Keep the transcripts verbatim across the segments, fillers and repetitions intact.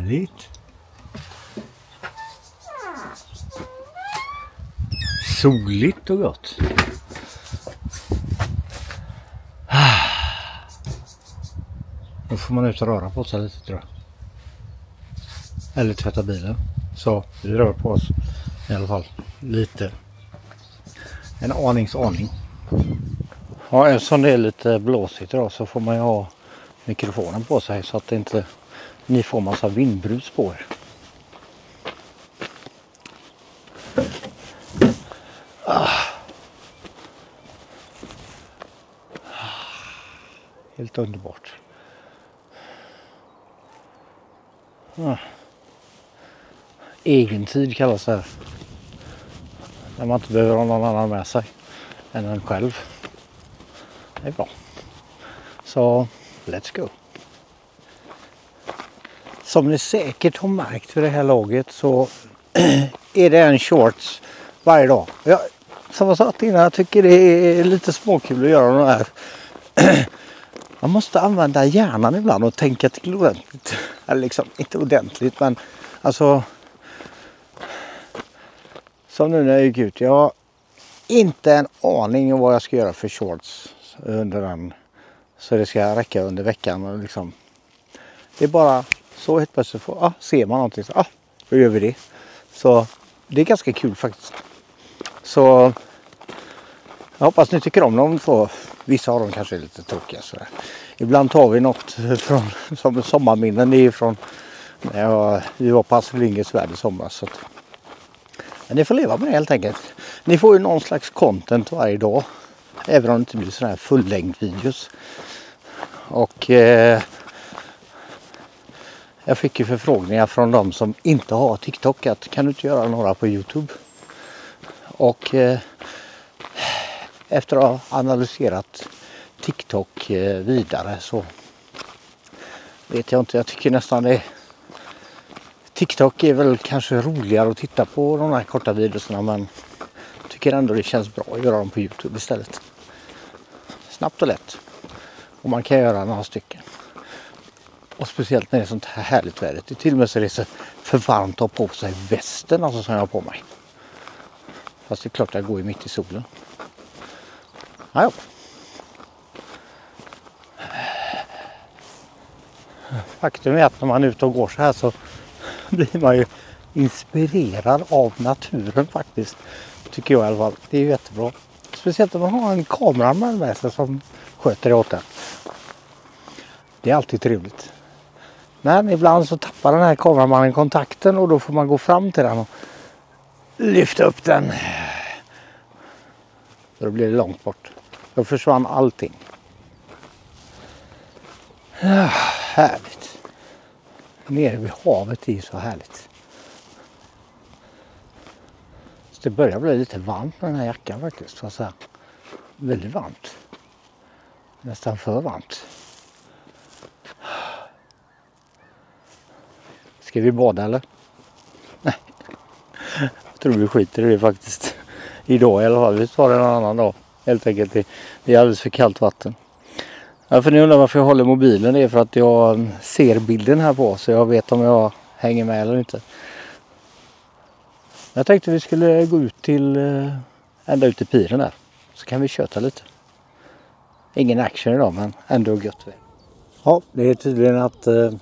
Härligt. Soligt och gott. Då får man ut och röra på sig lite, tror jag. Eller tvätta bilen. Så vi rör på oss i alla fall lite. En anings aning. Ja, eftersom det är lite blåsigt idag så får man ju ha mikrofonen på sig så att det inte ni får massa vindbrus på er. Ah. Helt underbart. Ah. Egen tid kallas det här. När man inte behöver ha någon annan med sig än en själv. Det är bra. Så let's go. Som ni säkert har märkt för det här laget så är det en shorts varje dag. Jag, som jag sa innan, jag tycker det är lite småkul att göra de här. Man måste använda hjärnan ibland och tänka till ordentligt. Eller liksom, inte ordentligt, men alltså som nu när jag gick ut. Jag har inte en aning om vad jag ska göra för shorts under den. Så det ska räcka under veckan. Och liksom. Det är bara så helt plötsligt. Får, ah, ser man någonting så ah, då gör vi det. Så det är ganska kul faktiskt. Så jag hoppas ni tycker om dem. För vissa av dem kanske är lite tråkiga. Så ibland tar vi något från som sommarminnen. Det är från när jag, vi var på Astrid Lindgrens Värld i somras. Så att, men ni får leva med det helt enkelt. Ni får ju någon slags content varje dag. Även om det inte blir sådana här fullängd videos. Och eh, jag fick ju förfrågningar från de som inte har TikTok. Att kan du inte göra några på YouTube? Och eh, efter att ha analyserat TikTok eh, vidare så vet jag inte. Jag tycker nästan det. TikTok är väl kanske roligare att titta på de här korta videorna, men jag tycker ändå det känns bra att göra dem på YouTube istället. Snabbt och lätt. Och man kan göra några stycken. Och speciellt när det är sånt här härligt väder. Det är till och med så det är så för varmt att ha på sig västen alltså, som jag har på mig. Fast det är klart att jag går ju mitt i solen. Ja. Faktum är att när man är ute och går så här så blir man ju inspirerad av naturen faktiskt. Tycker jag i alla fall. Det är ju jättebra. Speciellt om man har en kameraman med sig som sköter det åt den. Det är alltid trevligt. Men ibland så tappar den här kameramannen kontakten och då får man gå fram till den och lyfta upp den. Då blir det långt bort. Då försvann allting. Ja, härligt. Nere vid havet är så härligt. Så det börjar bli lite varmt med den här jackan faktiskt. Så att säga. Väldigt varmt. Nästan för varmt. Ska vi bada eller? Nej. Jag tror vi skiter i det faktiskt. Idag i alla fall. Vi tar det en annan dag. Helt enkelt. Det är alldeles för kallt vatten. Ja, för ni undrar varför jag håller mobilen. Det är för att jag ser bilden här på. Så jag vet om jag hänger med eller inte. Jag tänkte vi skulle gå ut till ända ut i piren där. Så kan vi köta lite. Ingen action idag, men ändå gött. Ja, det är tydligen att eh,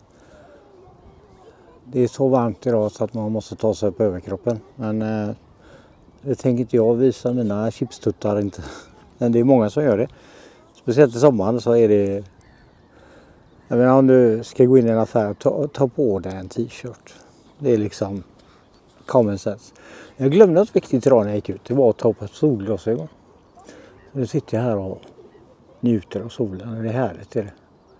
det är så varmt idag så att man måste ta sig upp överkroppen. Men eh, det tänker inte jag visa mina chipstuttar inte. Men det är många som gör det. Speciellt i sommaren så är det. Jag menar om du ska gå in i en affär, ta, ta på dig en t-shirt. Det är liksom common sense. Jag glömde något viktigt idag när jag gick ut. Det var att ta på solglasögon. Nu sitter jag här och njuter av solen. Det är härligt. Är det.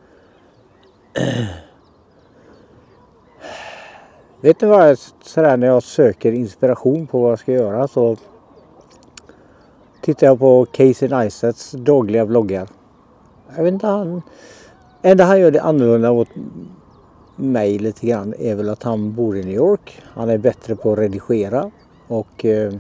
Vet ni vad jag sådär när jag söker inspiration på vad jag ska göra så tittar jag på Casey Neistats dagliga vloggar. Jag vet inte, han enda han gör det annorlunda mot mig lite grann är väl att han bor i New York. Han är bättre på att redigera och eh,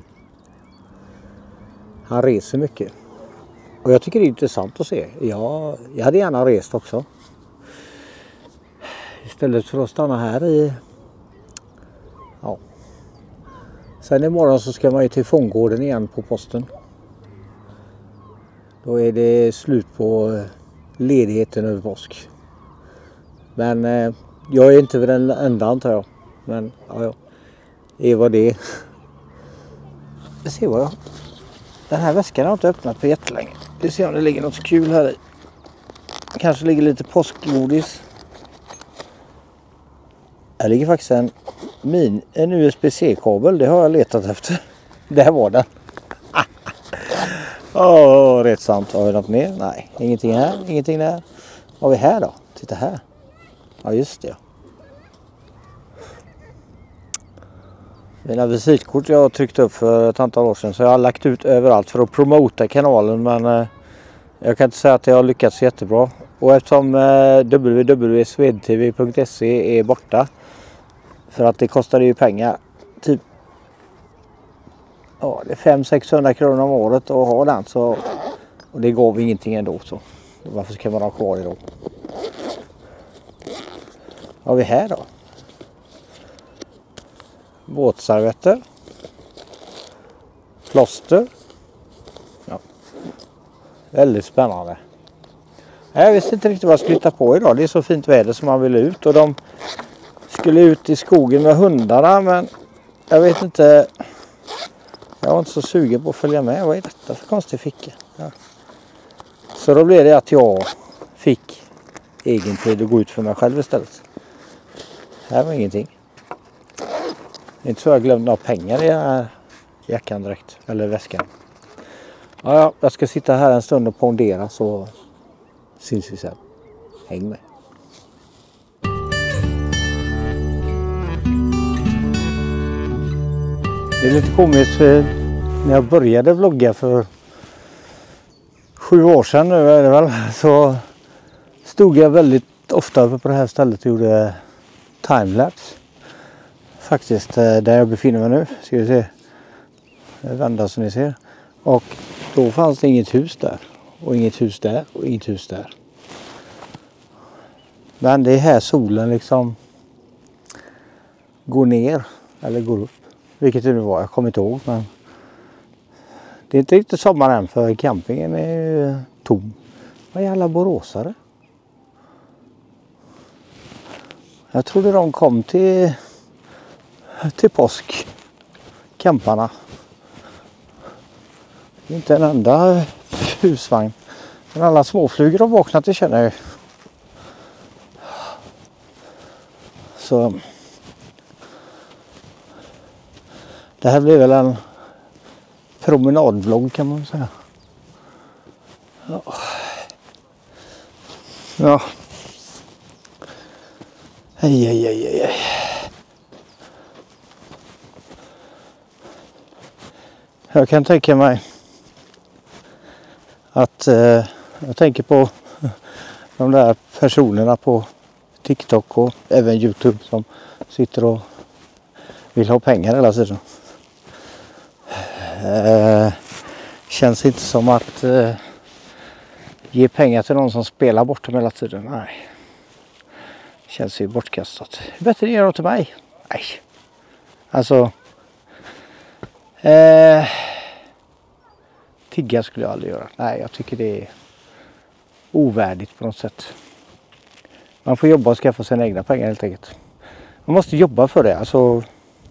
han reser mycket. Och jag tycker det är intressant att se. Jag, jag hade gärna rest också. istället för att stanna här i. Ja. Sen imorgon så ska man ju till fångården igen på posten. Då är det slut på ledigheten över påsk. Men eh, jag är inte den enda antar jag. Men ja, ja. Det är vad det är. Jag ser vad jag. Den här väskan har inte öppnat på jättelänge. Vi ser om det ligger något kul här i. Kanske ligger lite påskgodis. Här ligger faktiskt en, min, en U S B C-kabel. Det har jag letat efter. Där var den. Åh, oh, rätt sant. Har vi något mer? Nej, ingenting här. Ingenting där. Vad har vi här då? Titta här. Ja, just det. Mina visitkort jag har tryckt upp för ett antal år sedan. Så jag har lagt ut överallt för att promota kanalen. Men eh, jag kan inte säga att jag har lyckats jättebra. Och eftersom eh, w w w punkt swedtv punkt se är borta. För att det kostade ju pengar. Typ ja, det är fem till sexhundra kronor om året att ha den. Så, och det gav ingenting ändå. Så varför ska man ha kvar det då? Vad har vi här då? Våtservetter. Plåster. Ja. Väldigt spännande. Jag visste inte riktigt vad jag skulle hitta på idag. Det är så fint väder som man vill ut. Och de skulle ut i skogen med hundarna. Men jag vet inte. Jag var inte så sugen på att följa med. Vad är detta för konstig ficka? Ja. Så då blev det att jag fick egen tid att gå ut för mig själv istället. Här var ingenting. Det är inte så jag glömde några pengar i den här jackan direkt. Eller väskan. Ja, ja, jag ska sitta här en stund och pondera så syns vi sen. Häng med. Det är lite komiskt för när jag började vlogga för sju år sedan nu är det väl. Så stod jag väldigt ofta uppe på det här stället och gjorde timelapse. Faktiskt där jag befinner mig nu. Ska vi se. Jag vänder som ni ser. Och då fanns det inget hus där. Och inget hus där. Och inget hus där. Men det är här solen liksom går ner. Eller går upp. Vilket det nu var. Jag kommer inte ihåg. Men det är inte riktigt sommar än. För campingen är tom. Vad är alla boråsare? Jag trodde de kom till till påsk. Camparna. Inte en enda husvagn. Men alla småflugor har vaknat, det känner jag. Så det här blir väl en promenadvlogg kan man säga. Ja. Ja. Aj, aj, aj, aj, aj. Jag kan tänka mig att eh, jag tänker på de där personerna på TikTok och även YouTube som sitter och vill ha pengar hela tiden. Eh, känns inte som att eh, ge pengar till någon som spelar bort dem hela tiden. Nej. Känns ju bortkastat. Bättre ge dem till mig. Nej. Alltså. Eh, tigga skulle jag aldrig göra. Nej, jag tycker det är ovärdigt på något sätt. Man får jobba och skaffa sina egna pengar helt enkelt. Man måste jobba för det. Alltså,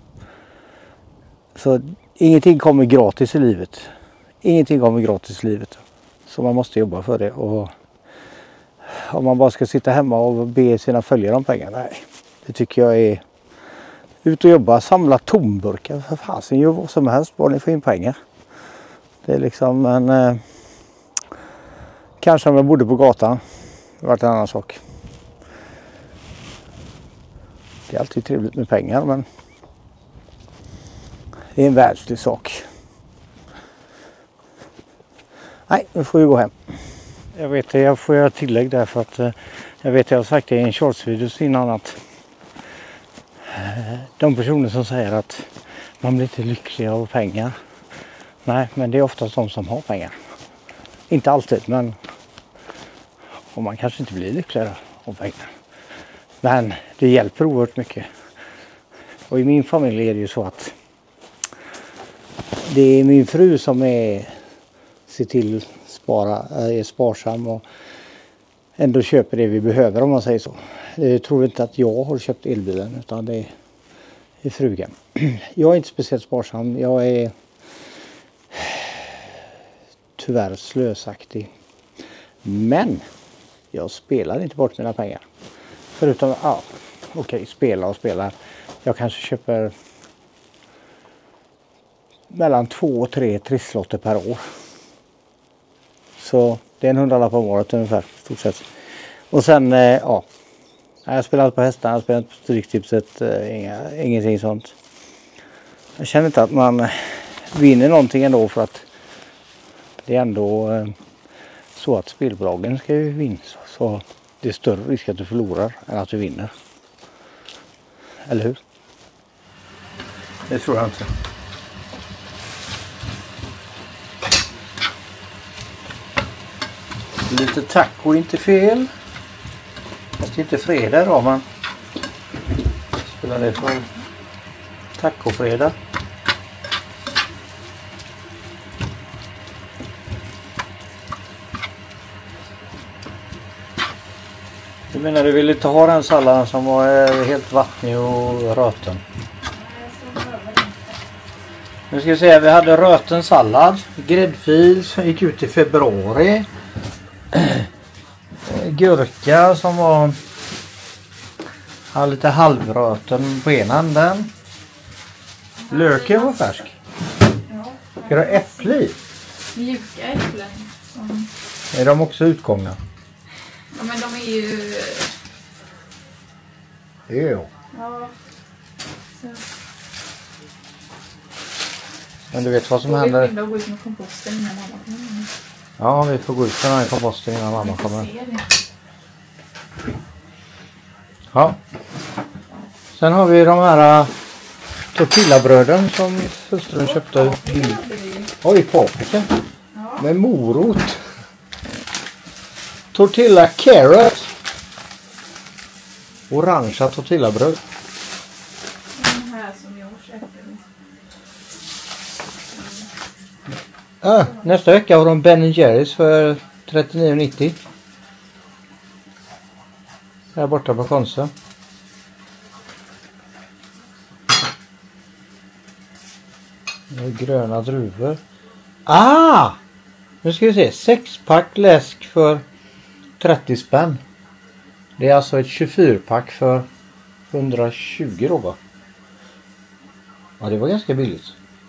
så ingenting kommer gratis i livet. Ingenting kommer gratis i livet. Så man måste jobba för det. Och om man bara ska sitta hemma och be sina följare om pengar. Nej, det tycker jag är ut och jobba, samla tomburkar. För fasen, gör vad som helst bara ni får in pengar. Det är liksom en eh, kanske om jag bodde på gatan. Det var en annan sak. Det är alltid trevligt med pengar, men det är en världslig sak. Nej, nu får vi gå hem. Jag vet, jag får göra tillägg där för att eh, jag vet jag har sagt det i en shortsvideo innan att eh, de personer som säger att man blir inte lycklig av pengar. Nej, men det är oftast de som har pengar. Inte alltid, men och man kanske inte blir lyckligare av pengar. Men det hjälper oerhört mycket. Och i min familj är det ju så att det är min fru som är ser till spara, är sparsam och ändå köper det vi behöver, om man säger så. Jag tror inte att jag har köpt elbilen, utan det är frugan. Jag är inte speciellt sparsam. Jag är tyvärr slösaktig. Men jag spelar inte bort mina pengar. Förutom, ja, okej, okay, spela och spela. Jag kanske köper mellan två och tre trisslotter per år. Så det är en hundralapp om året ungefär, stort sett. Och sen, eh, ja. Jag har spelat på hästar, jag har spelat på Stryktipset, eh, inga, ingenting sånt. Jag känner inte att man vinner någonting ändå, för att det är ändå eh, så att spelbolagen ska ju vinna. Så det är större risk att du förlorar än att du vinner. Eller hur? Det tror jag inte. Lite taco, inte fel. Det är inte fredag då, man spelar det för tacofredag. Du menar, du vill inte ha den salladen som var helt vattnig och röten? Nu ska vi se, vi hade röten sallad, gräddfil som gick ut i februari. Gurka som var har lite halvröten på ena änden. Löken var färsk. Ska du ha äpple i? Mjuka äpplen. Som... Är de också utgångna? Ja, men de är ju... Jo. Ja. Så. Men du vet vad som och händer? Vi får gå ut med komposten innan mamma kommer. Ja, vi får gå ut med komposten innan mamma kommer. Ja. Sen har vi de här tortillabröden som hustrun köpte. Oj, paprika. Ja. Med morot. Tortilla carrot. Orangea tortillabröd. Den här som jag köpte. Ah, nästa vecka har de Ben and Jerry's för trettionio nittio. Här borta på Konsum. Gröna druvor. Ah! Nu ska vi se. Sexpack läsk för trettio spänn. Det är alltså ett tjugofyra-pack för hundratjugo då, va? Ja, det var ganska billigt.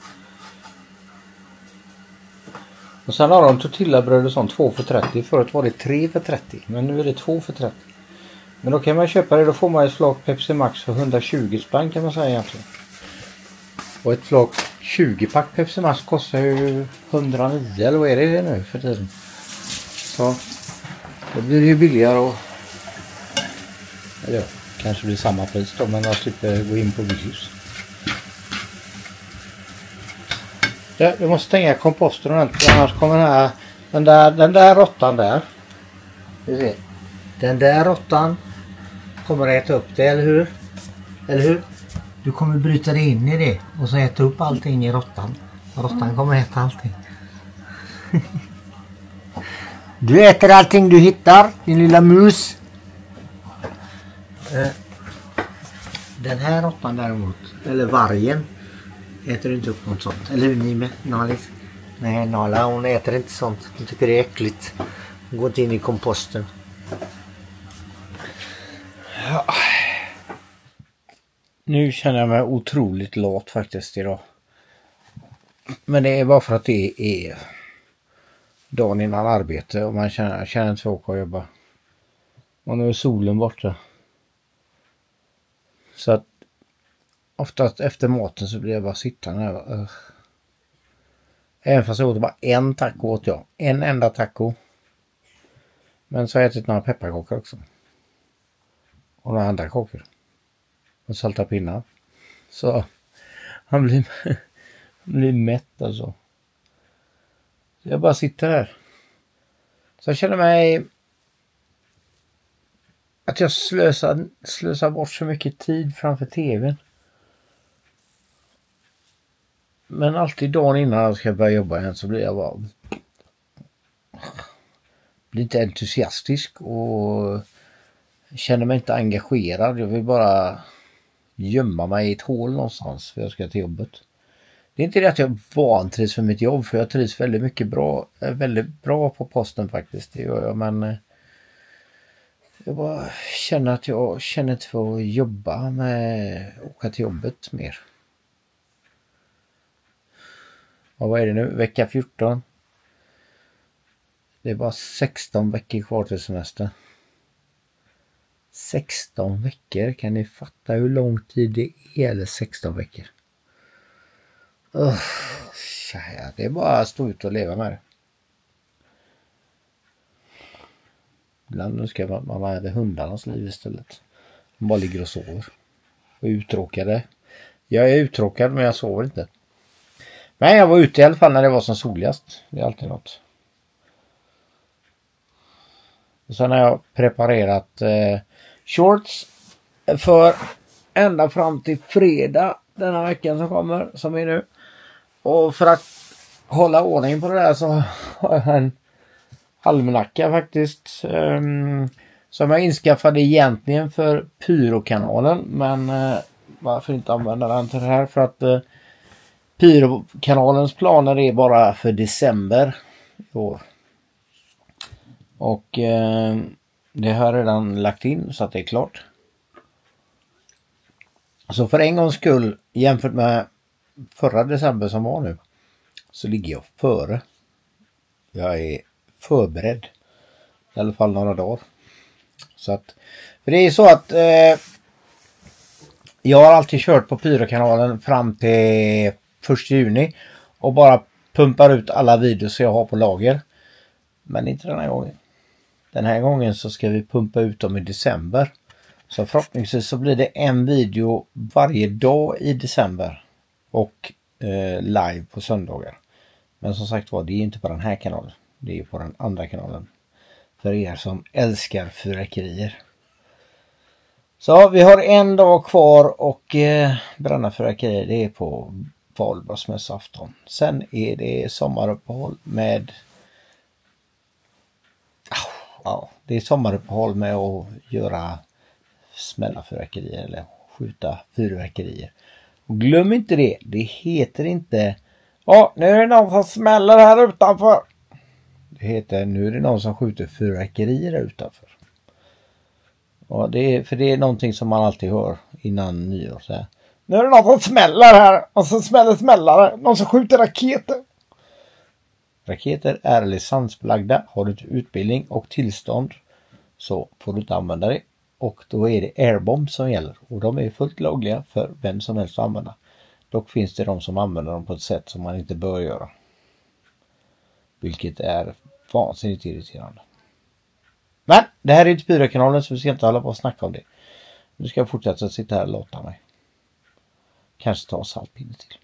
Och sen har de tortillabröd och sånt, två för trettio. Förut var det tre för trettio, men nu är det två för trettio. Men då kan man köpa det, då får man ett flak Pepsi Max för hundratjugo spänn, kan man säga egentligen. Och ett flak tjugo-pack Pepsi Max kostar ju hundranio, eller vad är det nu för tiden? Så då blir det ju billigare och... Eller ja, kanske blir samma pris då, men jag slipper gå in på Willys. Ja, du måste stänga komposten ordentligt, annars kommer den här, den där, den där råttan där. Vi ser. Den där råttan kommer att äta upp det, eller hur? Eller hur? Du kommer bryta dig in i det och så äta upp allting i råttan. Råttan kommer att äta allting. Du äter allting du hittar, din lilla mus. Den här råttan däremot, eller vargen, äter inte upp något sånt. Eller hur ni med, Nalis? Nej, Nala, hon äter inte sånt. Hon tycker det är äckligt. Hon går inte in i komposten. Ja. Nu känner jag mig otroligt lat faktiskt idag. Men det är bara för att det är dagen innan arbete och man känner, känner inte för att åka och jobba. Och nu är solen borta. Så att oftast efter maten så blir jag bara sittande här. Även fast jag åt bara en taco åt jag. En enda taco. Men så har jag ätit några pepparkakor också. Och några andra kakor. Och salta pinnar. Så han blir, han blir mätt alltså. Så jag bara sitter här. Så jag känner mig att jag slösar, slösar bort så mycket tid framför tvn. Men alltid dagen innan jag ska börja jobba igen så blir jag bara... blir inte entusiastisk och känner mig inte engagerad. Jag vill bara gömma mig i ett hål någonstans för jag ska till jobbet. Det är inte det att jag vantrivs för mitt jobb, för jag trivs väldigt mycket bra, väldigt bra på posten faktiskt, det gör jag, men jag bara känner att jag känner inte för att jobba med att åka till jobbet mer. Och vad är det nu? Vecka fjorton. Det är bara sexton veckor kvar till semester. sexton veckor, kan ni fatta hur lång tid det är? Eller sexton veckor. Uh, det är bara att stå ut och leva med det. Ibland önskar man att man hade hundarnas liv istället. De bara ligger och sover. Och är uttråkade. Jag är uttråkad men jag sover inte. Men jag var ute i alla fall när det var som soligast. Det är alltid något. Och sen har jag preparerat eh, shorts för ända fram till fredag denna veckan som kommer, som är nu. Och för att hålla ordning på det där så har jag en almanacka faktiskt. Um, som jag inskaffade egentligen för Pyrokanalen. Men uh, varför inte använda den till det här? För att uh, Pyrokanalens planer är bara för december i år. Och uh, det har jag redan lagt in så att det är klart. Så för en gångs skull jämfört med förra december som var nu så ligger jag före. Jag är förberedd. I alla fall några dagar. Så att, för det är så att eh, jag har alltid kört på Pyrokanalen fram till första juni och bara pumpar ut alla videos jag har på lager. Men inte den här gången. Den här gången så ska vi pumpa ut dem i december. Så förhoppningsvis så blir det en video varje dag i december. Och eh, live på söndagar. Men som sagt var, det är inte på den här kanalen. Det är på den andra kanalen. För er som älskar fyrverkerier. Så vi har en dag kvar och eh, bränna fyrverkerier. Det är på valborgsmässoafton. Sen är det sommaruppehåll med... Ja, det är sommaruppehåll med att göra smälla fyrverkerier eller skjuta fyrverkerier. Och glöm inte det, det heter inte ja, nu är det någon som smäller här utanför. Det heter nu är det någon som skjuter fyrverkerier utanför. Och det är, för det är någonting som man alltid hör innan nyår. Så här. Nu är det någon som smäller här och så smäller smällare. Någon som skjuter raketer. Raketer är licensbelagda. Har du inte utbildning och tillstånd så får du inte använda det. Och då är det airbomb som gäller. Och de är fullt lagliga för vem som helst att använda. Dock finns det de som använder dem på ett sätt som man inte bör göra. Vilket är vansinnigt irriterande. Men det här är inte Pyrokanalen så vi ska inte hålla på och snacka om det. Nu ska jag fortsätta att sitta här och låta mig. Kanske ta saltpinne till.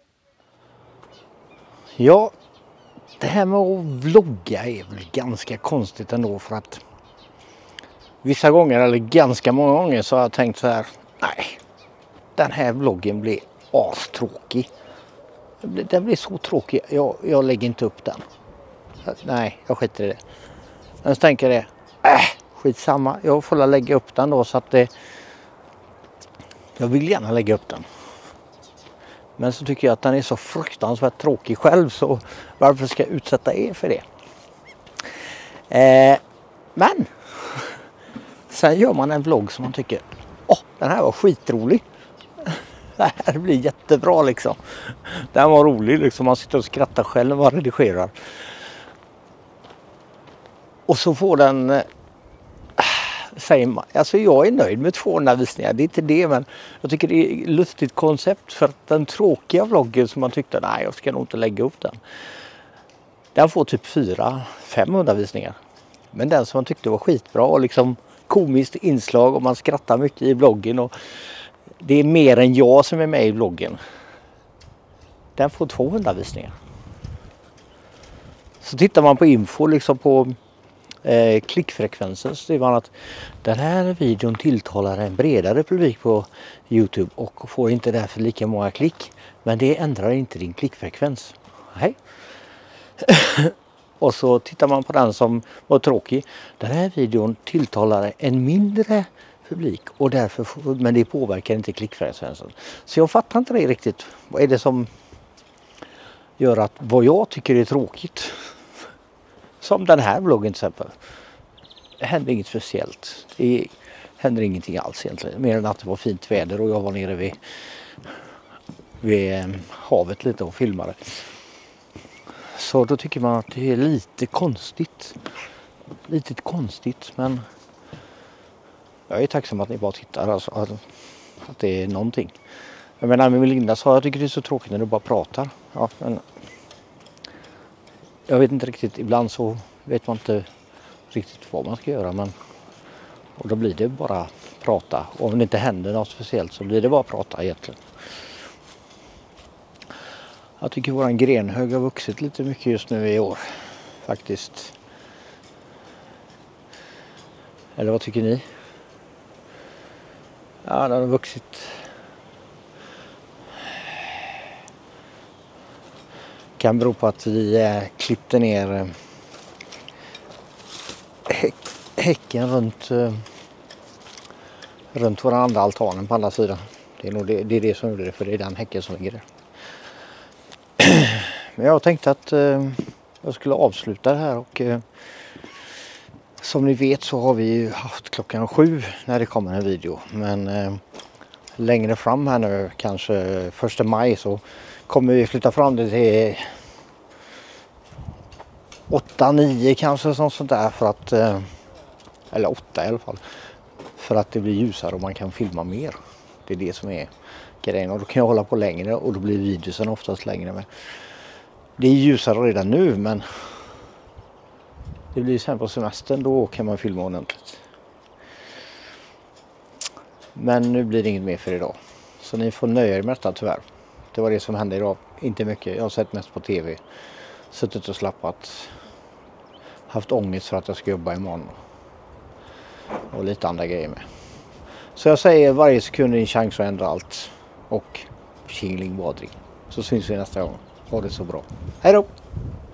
Ja, det här med att vlogga är väl ganska konstigt ändå för att vissa gånger eller ganska många gånger så har jag tänkt så här, nej, den här vloggen blir astråkig. Den blir så tråkig, jag, jag lägger inte upp den. Nej, jag skiter i det. Men så tänker jag det, äh, skitsamma, jag får lägga upp den då så att det, jag vill gärna lägga upp den. Men så tycker jag att den är så fruktansvärt tråkig själv så varför ska jag utsätta er för det? Eh, men sen gör man en vlogg som man tycker, åh, den här var skitrolig. Det här blir jättebra liksom. Den var rolig liksom, man sitter och skrattar själv när man redigerar. Och så får den, äh, säger man, alltså jag är nöjd med tvåhundra visningar, det är inte det, men jag tycker det är ett lustigt koncept för att den tråkiga vloggen som man tyckte, nej jag ska nog inte lägga upp den. Den får typ fyra till femhundra visningar. Men den som man tyckte var skitbra och liksom komiskt inslag och man skrattar mycket i vloggen och det är mer än jag som är med i vloggen. Den får tvåhundra visningar. Så tittar man på info liksom på eh, klickfrekvensen, så skriver man att den här videon tilltalar en bredare publik på YouTube och får inte därför lika många klick. Men det ändrar inte din klickfrekvens. Nej. Och så tittar man på den som var tråkig. Den här videon tilltalar en mindre publik och därför, men det påverkar inte klickfrekvensen. Så jag fattar inte det riktigt. Vad är det som gör att vad jag tycker är tråkigt, som den här vloggen till exempel, det händer inget speciellt. Det händer ingenting alls egentligen, mer än att det var fint väder och jag var nere vid, vid havet lite och filmade. Så då tycker man att det är lite konstigt. Lite konstigt, men jag är tacksam att ni bara tittar, alltså, att, att det är någonting. Jag menar, med Linda sa jag tycker det är så tråkigt när du bara pratar. Ja, men jag vet inte riktigt, ibland så vet man inte riktigt vad man ska göra, men och då blir det bara prata. Och om det inte händer något speciellt så blir det bara prata egentligen. Jag tycker våran grenhög har vuxit lite mycket just nu i år, faktiskt. Eller vad tycker ni? Ja, den har vuxit. Kan bero på att vi eh, klippte ner eh, häck, häcken runt eh, runt våran andra altanen på andra sidan. Det är nog det, det är det som gjorde det, för det är den häcken som ligger där. Men jag tänkte att eh, jag skulle avsluta det här och eh, som ni vet så har vi ju haft klockan sju när det kommer en video. Men eh, längre fram här nu, kanske första maj, så kommer vi flytta fram det till åtta nio kanske, sånt sånt där, för att eh, eller åtta i alla fall, för att det blir ljusare och man kan filma mer. Det är det som är grejen, och då kan jag hålla på längre och då blir videosen oftast längre. Men det är ljusare redan nu, men det blir sen på semestern, då kan man filma ordentligt. Men nu blir det inget mer för idag, så ni får nöja er med detta tyvärr. Det var det som hände idag, inte mycket. Jag har sett mest på tv, suttit och slappat, haft ångest för att jag ska jobba imorgon och lite andra grejer med. Så jag säger, varje sekund är en chans att ändra allt, och tjingling badring. Så syns vi nästa gång. Ha det så bra. Hej då!